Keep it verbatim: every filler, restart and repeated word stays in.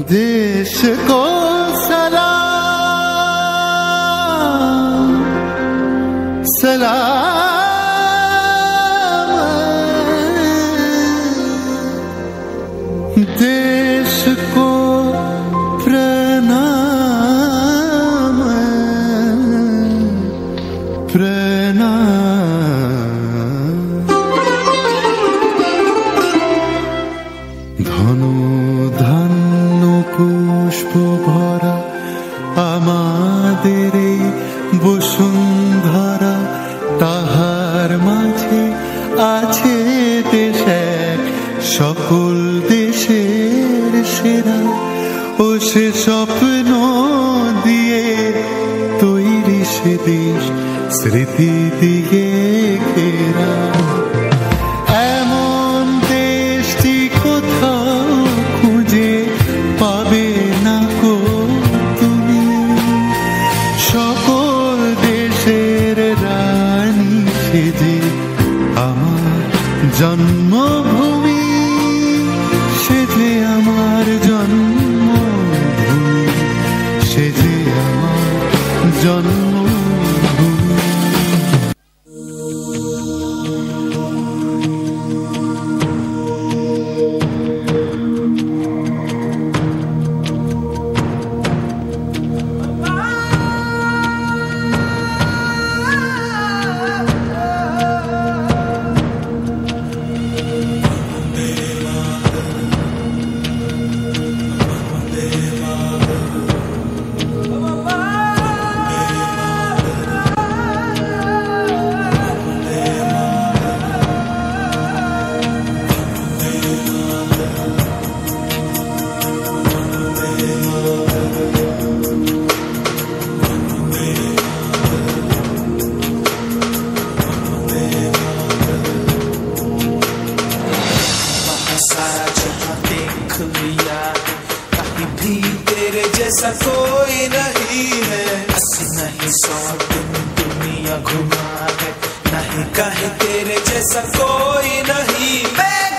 देश को सलाम सलाम, देश को प्रणाम प्रणाम। धनु धान्य पुष्प भरा आमादेर এই বসুন্ধরা, তাহার মাঝে আছে দেশ এক সকল দেশের সেরা। ও সে স্বপ্ন দিয়ে তৈরি সে দেশ স্মৃতি দিয়ে ঘেরা। এমন দেশটি কোথাও খুঁজে পাবে না কো তুমি, সকল দেশের রানী সেজে আমার জন্মভূমি, সেজে আমার জন্মভূমি, সেজে আমার জন্মভূমি। जैसा कोई नहीं है, अस्सी नहीं सौ दिन दुनिया घुमा है, नहीं कहीं तेरे जैसा कोई नहीं। मैं